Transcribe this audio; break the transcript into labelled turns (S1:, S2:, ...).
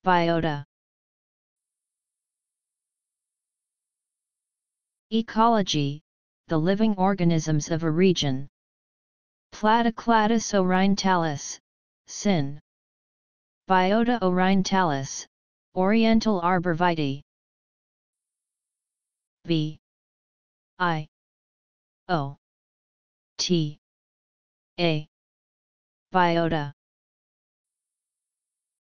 S1: biota. Ecology, the living organisms of a region. Platycladus orientalis, sin. Biota orientalis, Oriental arborvitae. B I O T A. Biota.